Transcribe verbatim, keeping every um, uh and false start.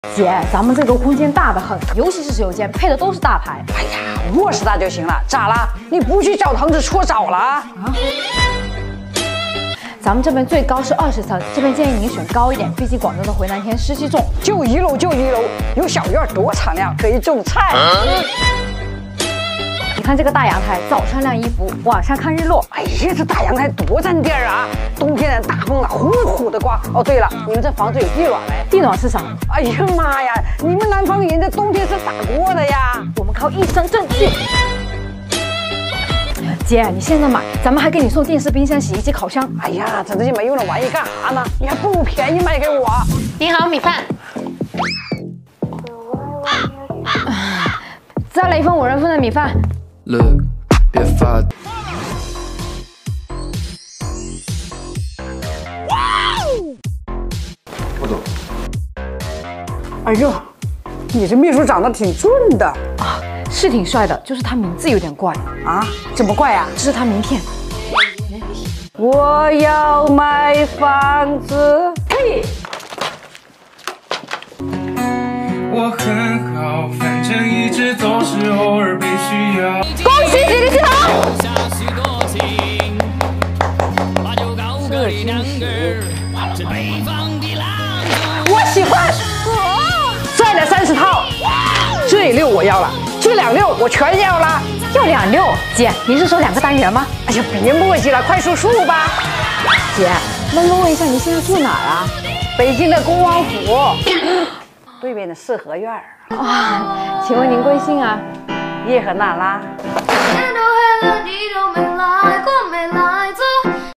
姐，咱们这个空间大得很，尤其是洗手间配的都是大牌。 哎呀，卧室大就行了，咋了？你不去澡堂子搓澡了啊？啊？ 咱们这边最高是二十层，这边建议您选高一点，毕竟广州的回南天湿气重。 就一楼就一楼，有小院多敞亮，可以种菜。啊你看这个大阳台，早上晾衣服，晚上看日落。 哎呀，这大阳台多占地儿啊！冬天的大风啊，呼呼的刮。哦，对了，你们这房子有地暖没？ 地暖是啥？ 哎呀妈呀，你们南方人这冬天是咋过的呀？ 我们靠一身正气。姐，你现在买，咱们还给你送电视、冰箱、洗衣机、烤箱。 哎呀，整这些没用的玩意干啥呢？你还不如便宜卖给我。 你好，米饭。 再来一份五人份的米饭。 Look， 别发。 我走。 哎呦，你这秘书长得挺俊的啊，是挺帅的，就是他名字有点怪啊。怎么怪呀？ 这是他名片。 我要买房子。嘿。 我很好，反正一直都是偶尔被需要。 恭喜喜力系统！ 我喜欢。再来三十套。这六我要了，这两六我全要了。 要两六？姐，您是说两个单元吗？ 哎呀，别墨迹了，快数数吧。 姐，能不能问一下您现在住哪儿啊？ 北京的恭王府。对面的四合院儿啊，请问您贵姓啊？ 叶赫那拉。